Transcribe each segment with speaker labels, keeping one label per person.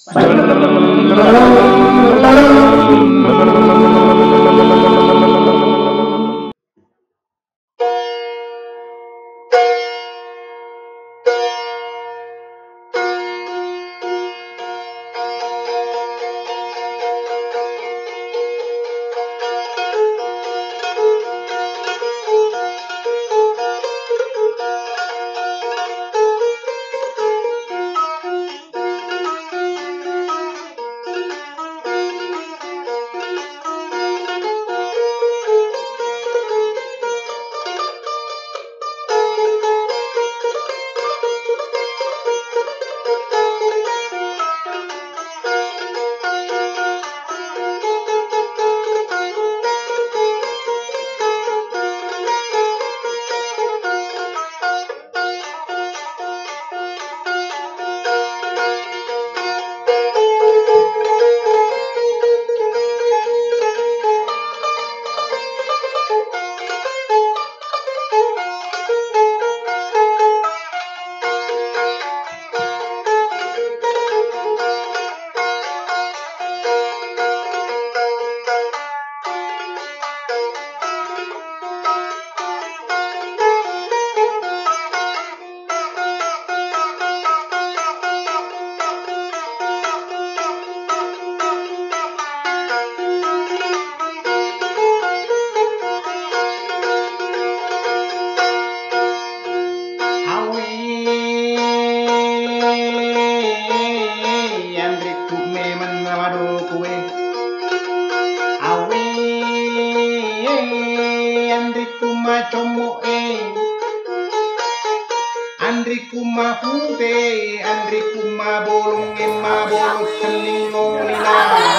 Speaker 1: Andriku mahute, andriku mabolong mabolo cening ngolina.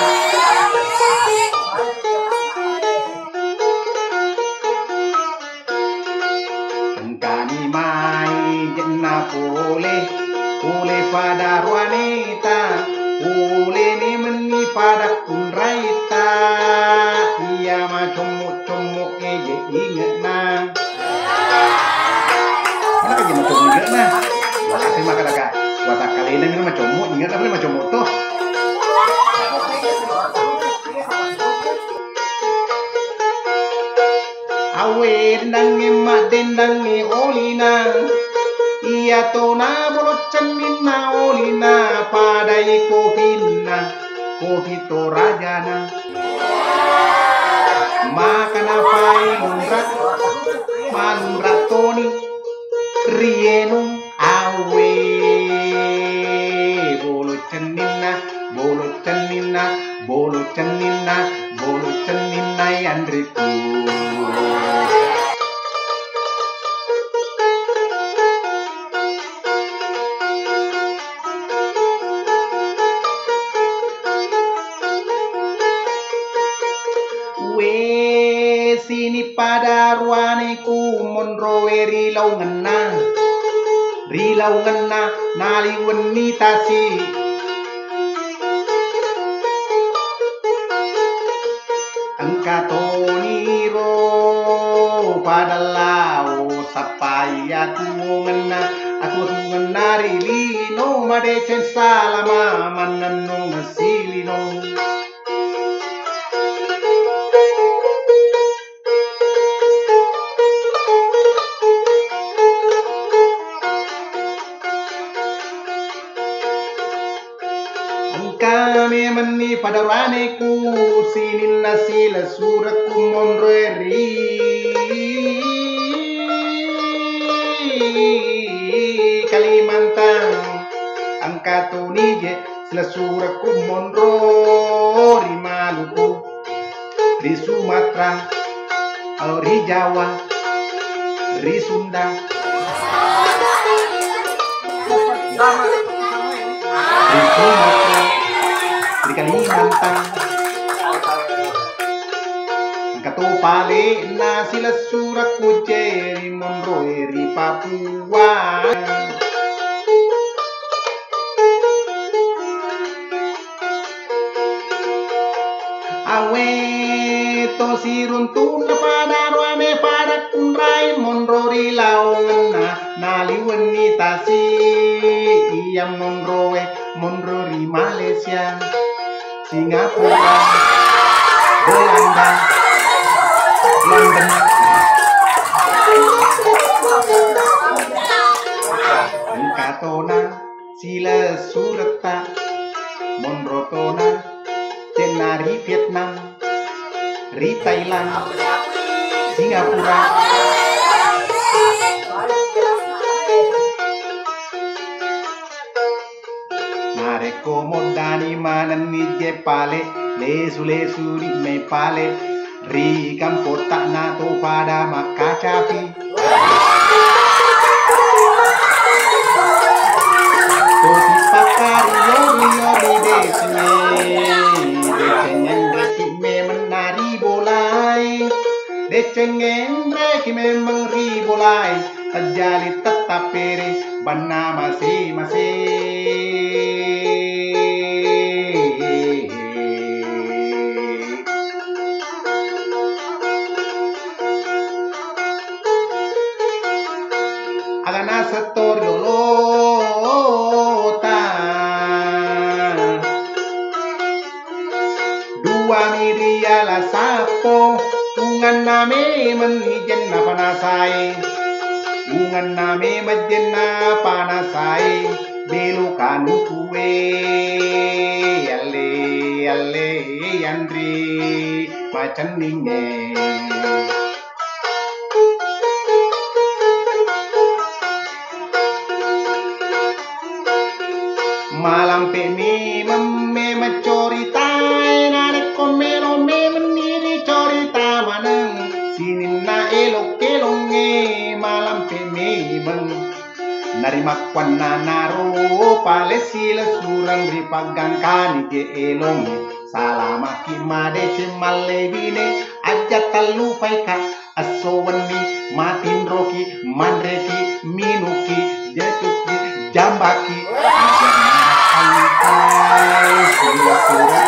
Speaker 1: Engkani mai jenna pole pada wanita, pole ni meni pada kunraita. Ia macam-macam eje inget na. Mana aja macam ingat nah. Makasih makadaka. Watak kali ini minum macam ingat apa macam tuh. Awe dendang olina. Ia tona bolot cenina olina pada ikopina. Kopi torajana. Makan apa ilungrat. Malungrat toni. Rienu awe bolo cenina Andriku. We sini pada ruaneku monroe rilau ngena nali wenitasi angkatoniro pada lau sapaya aku ngena rilino madecen salama manano ngasilino. Kami meni pada raneku sinin nasila suraku monreri Kalimantan angkatoni je sila suraku monro di Maluku di Sumatera di Jawa di Sunda di Sumatera di Kalimantan Katopale na sila suraku jeri monroe di Papua. Awe to siruntun pada ruame pada kunrai monrori laungan na naliwen tasi iya monroe Monrori Malaysia, Singapura, Belanda, London, Katona, Sila Surata, Monrotona, Tenari Vietnam, Ri Thailand, Singapura, Nareko Modani Manani Jepale, Lesu di Mepale, Ri Kampota Nato pada Makacapi, Toti Pakari Yori Desme, Decengen Reki me menari bolai, Decengen Reki me mengri bolai, Terjali tetap pere, Bana masih. Agana setor yolota, dua miria la sapo, ungan name menijen na panasai, ungan name majen na panasai, belukan kue, ale yandri macan ninge. Malam pemi memme macorita nare komelo me meniri corita maneng sininna elonge malam pemi meng nari makwana naro palesila surang ripagang kani je elong salama kimade cemalebine aja talu paika asowani matin roki mandreki minuki jatuki jambaki Surat